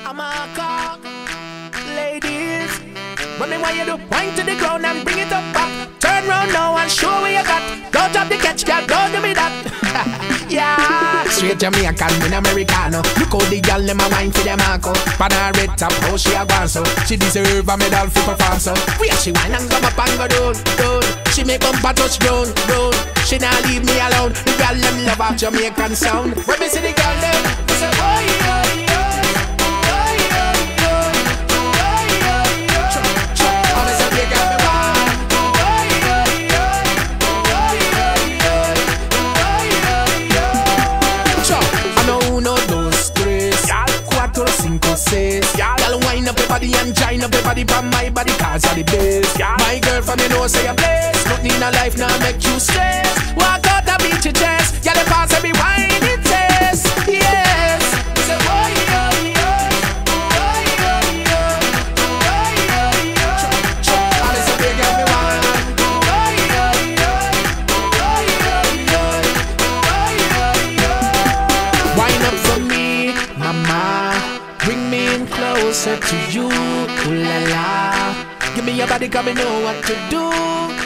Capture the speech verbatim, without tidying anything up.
I'm a cock, ladies. But me want you to wind to the ground and bring it up back. Turn round now and show what you got. Don't drop the catch, girl, don't give me that. Yeah, straight Jamaican, in Americano. Look how the girl them a wine for Demarco. Pan her red top, how she a gone so. She deserve a medal for perform so. Where she wine and come up and go down, down. She make bumper touch down, down. She not leave me alone. The girl them love our Jamaican sound. When me see the girl them, me say oh yeah. Y'all wind up your body and join up your body from my body cause you're the best. My girl from you know say you're blessed. Nothing in a life now make you stress. Walk out and beat your chest. Y'all the pass every wine it test. Yes. Say oh yeah, yeah. Oh yeah, yeah. Oh yeah, yeah. All this a big girl me want. Oh yeah, yeah. Oh yeah, yeah. Oh yeah, yeah. Wind up for me, mama. Bring me in closer to you, ooh la la. Give me your body, come and know what to do.